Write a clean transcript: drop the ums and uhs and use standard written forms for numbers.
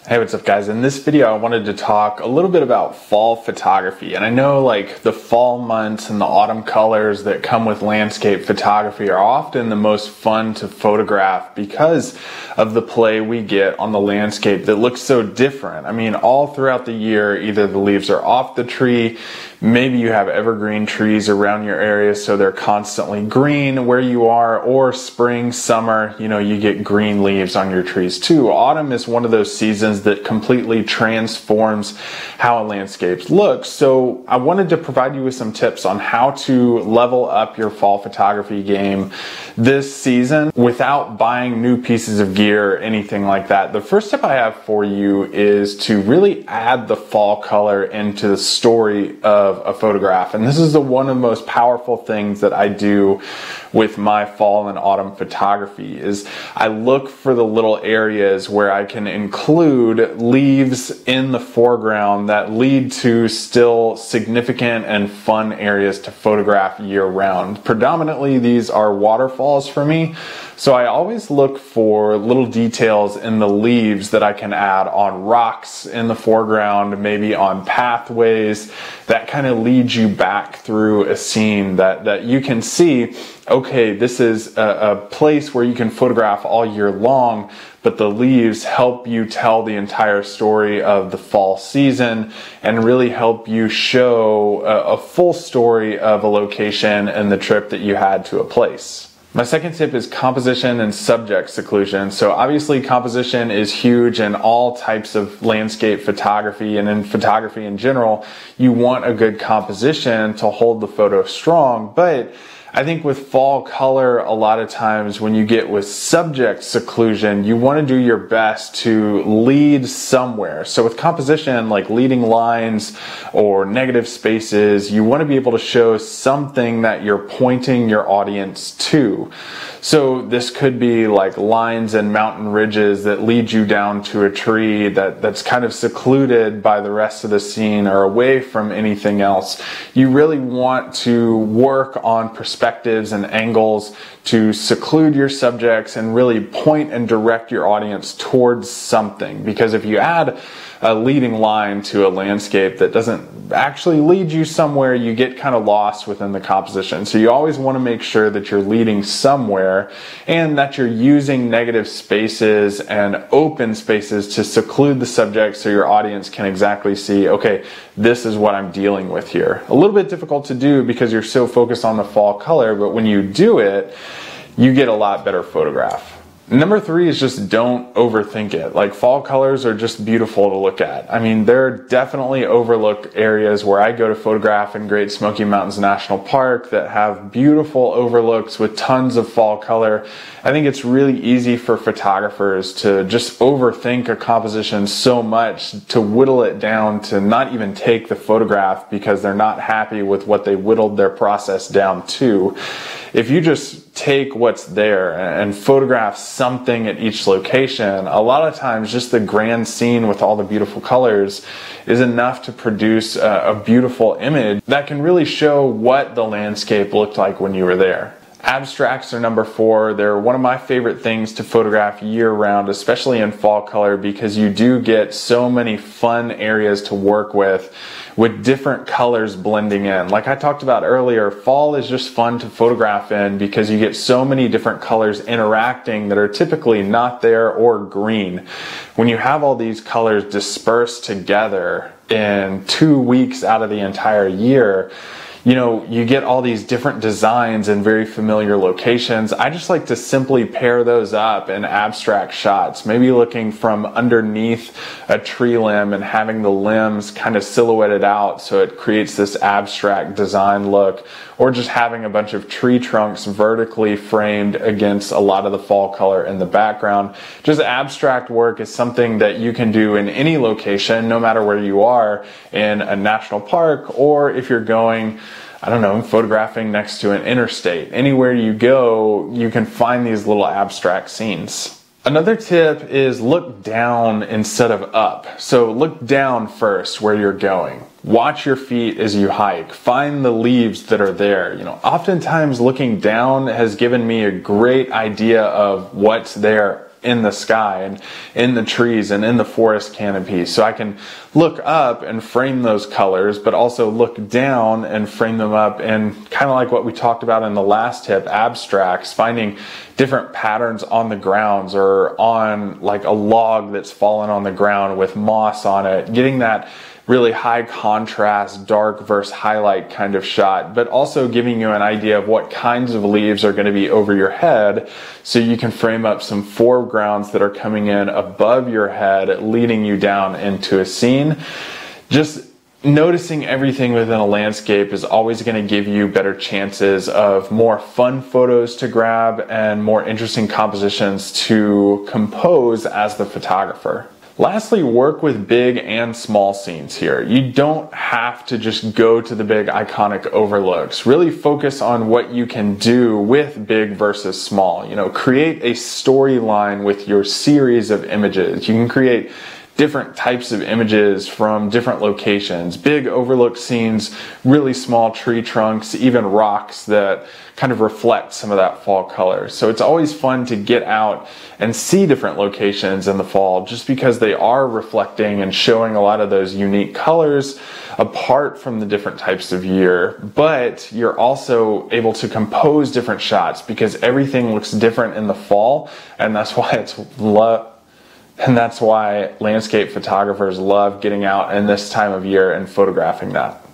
Hey, what's up guys? In this video I wanted to talk a little bit about fall photography. And I know like the fall months and the autumn colors that come with landscape photography are often the most fun to photograph because of the play we get on the landscape that looks so different. I mean, all throughout the year, either the leaves are off the tree, maybe you have evergreen trees around your area so they're constantly green where you are, or spring, summer, you get green leaves on your trees too. Autumn is one of those seasons that completely transforms how a landscape looks. So I wanted to provide you with some tips on how to level up your fall photography game this season without buying new pieces of gear or anything like that. The first tip I have for you is to really add the fall color into the story of a photograph. And this is one of the most powerful things that I do with my fall and autumn photography is I look for the little areas where I can include leaves in the foreground that lead to still significant and fun areas to photograph year round. Predominantly these are waterfalls for me, so I always look for little details in the leaves that I can add on rocks in the foreground, maybe on pathways that kind of lead you back through a scene that you can see, okay, this is a place where you can photograph all year long, but the leaves help you tell the entire story of the fall season and really help you show a full story of a location and the trip that you had to a place. My second tip is composition and subject seclusion. So obviously composition is huge in all types of landscape photography, and in photography in general, you want a good composition to hold the photo strong. But I think with fall color, a lot of times when you get with subject seclusion, you want to do your best to lead somewhere. So with composition, like leading lines or negative spaces, you want to be able to show something that you're pointing your audience to. So this could be like lines and mountain ridges that lead you down to a tree that's kind of secluded by the rest of the scene or away from anything else. You really want to work on perspectives and angles to seclude your subjects and really point and direct your audience towards something. Because if you add a leading line to a landscape that doesn't actually lead you somewhere, you get kind of lost within the composition. So you always want to make sure that you're leading somewhere and that you're using negative spaces and open spaces to seclude the subject so your audience can exactly see, okay, this is what I'm dealing with here. A little bit difficult to do because you're so focused on the fall color, but when you do it, you get a lot better photograph. Number 3 is just don't overthink it. Like, fall colors are just beautiful to look at. I mean, there are definitely overlooked areas where I go to photograph in Great Smoky Mountains National Park that have beautiful overlooks with tons of fall color. I think it's really easy for photographers to just overthink a composition so much to whittle it down to not even take the photograph because they're not happy with what they whittled their process down to. If you just take what's there and photograph something at each location, a lot of times just the grand scene with all the beautiful colors is enough to produce a beautiful image that can really show what the landscape looked like when you were there. Abstracts are number 4. They're one of my favorite things to photograph year round, especially in fall color, because you do get so many fun areas to work with different colors blending in. Like I talked about earlier, fall is just fun to photograph in because you get so many different colors interacting that are typically not there or green. When you have all these colors dispersed together in 2 weeks out of the entire year, you get all these different designs in very familiar locations. I just like to simply pair those up in abstract shots, maybe looking from underneath a tree limb and having the limbs kind of silhouetted out so it creates this abstract design look, or just having a bunch of tree trunks vertically framed against a lot of the fall color in the background. Just abstract work is something that you can do in any location, no matter where you are, in a national park, or if you're going, I don't know, photographing next to an interstate. Anywhere you go, you can find these little abstract scenes. Another tip is look down instead of up. So look down first where you're going. Watch your feet as you hike. Find the leaves that are there. Oftentimes looking down has given me a great idea of what's there in the sky and in the trees and in the forest canopy. So I can look up and frame those colors, but also look down and frame them up, and kind of like what we talked about in the last tip, abstracts, finding different patterns on the grounds or on like a log that's fallen on the ground with moss on it, getting that really high contrast, dark versus highlight kind of shot, but also giving you an idea of what kinds of leaves are going to be over your head, so you can frame up some foregrounds that are coming in above your head, leading you down into a scene. Just noticing everything within a landscape is always going to give you better chances of more fun photos to grab and more interesting compositions to compose as the photographer. Lastly, work with big and small scenes here. You don't have to just go to the big iconic overlooks. Really focus on what you can do with big versus small. You know, create a storyline with your series of images. You can create different types of images from different locations. Big overlook scenes, really small tree trunks, even rocks that kind of reflect some of that fall color. So it's always fun to get out and see different locations in the fall, just because they are reflecting and showing a lot of those unique colors apart from the different types of year. But you're also able to compose different shots because everything looks different in the fall, and that's why landscape photographers love getting out in this time of year and photographing that.